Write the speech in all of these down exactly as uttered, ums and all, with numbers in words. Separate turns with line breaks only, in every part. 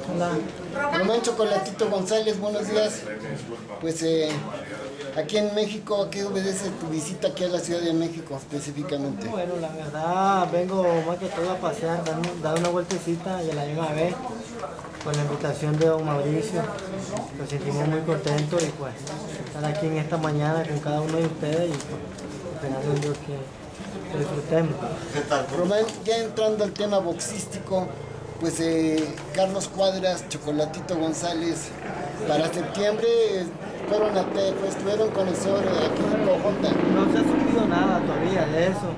Hola.
Román Chocolatito González, buenos días. Pues eh, aquí en México, ¿a qué obedece tu visita aquí a la Ciudad de México específicamente?
Bueno, la verdad vengo más que todo a pasear, dar, dar una vueltecita y a la misma vez con la invitación de don Mauricio. Nos sentimos muy contentos y pues estar aquí en esta mañana con cada uno de ustedes y pues esperando en Dios que, que disfrutemos.
Román, ya entrando al tema boxístico, pues eh, Carlos Cuadras, Chocolatito González, para septiembre fueron a te, pues estuvieron con el señor aquí en Cojota.
No se ha subido nada todavía de eso.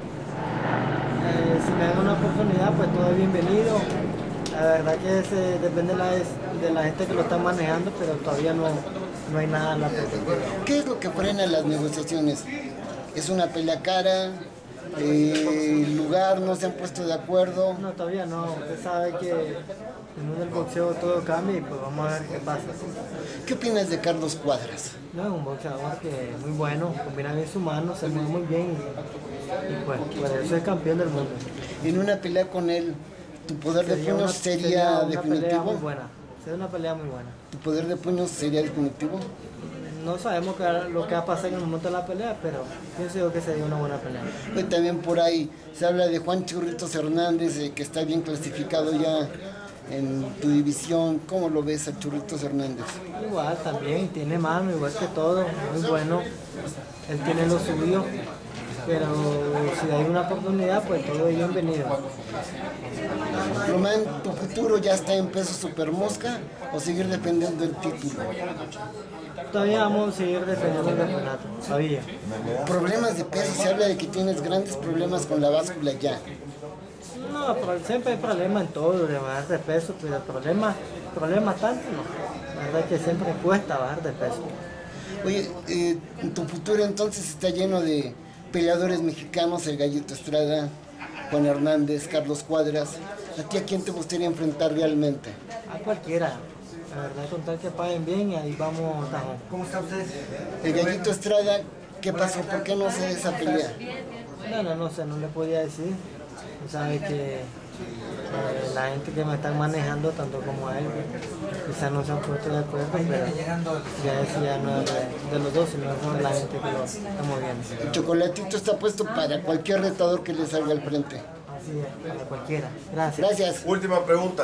Eh, si me dan una oportunidad, pues todo es bienvenido. La verdad que se, depende de la, de la gente que lo está manejando, pero todavía no, no hay nada en la perspectiva.
¿Qué es lo que frena las negociaciones? ¿Es una pelea cara? Eh, ¿El lugar no se han puesto de acuerdo?
No, todavía no. Usted sabe que en el mundo del boxeo todo cambia y pues vamos a ver qué pasa.
¿Qué opinas de Carlos Cuadras?
No, es un boxeador que es muy bueno, combina bien su mano, se mueve muy bien y, y pues por eso es campeón del mundo.
En una pelea con él, ¿tu poder de
Sería
puños
una-
sería,
sería una pelea
definitivo?
muy buena. Sería una pelea muy buena.
¿Tu poder de puños sería definitivo?
No sabemos qué, lo que va a pasar en el momento de la pelea, pero pienso yo que sería una buena pelea.
Hoy también por ahí se habla de Juan Churritos Hernández, eh, que está bien clasificado ya en tu división. ¿Cómo lo ves a Churritos Hernández?
Igual también, tiene mano, igual que todo, muy bueno. Él tiene lo suyo, pero si hay una oportunidad, pues todo es bienvenido.
Román, ¿tu futuro ya está en peso super mosca o seguir defendiendo el título?
Todavía vamos a seguir defendiendo el campeonato, todavía.
Problemas de peso, se habla de que tienes grandes problemas con la báscula ya.
No, pero siempre hay problemas en todo, de bajar de peso, pero problemas, problemas tanto no. La verdad es que siempre cuesta bajar de peso.
Oye, eh, tu futuro entonces está lleno de peleadores mexicanos, el Gallito Estrada, Juan Hernández, Carlos Cuadras. ¿A ti a quién te gustaría enfrentar realmente?
A cualquiera, la verdad, con tal que paguen bien y ahí vamos, tajón.
¿Cómo está usted? El Gallito Estrada, ¿qué pasó? ¿Por qué no se da esa pelea?
No, no, no sé, no le podía decir. Sabe que eh, la gente que me están manejando, tanto como a él, quizás no se han puesto de acuerdo, pero ya eso ya no es de, de los dos, sino es la gente que lo está moviendo.
El Chocolatito está puesto para cualquier retador que le salga al frente.
Así es, para cualquiera. Gracias.
Gracias.
Última pregunta.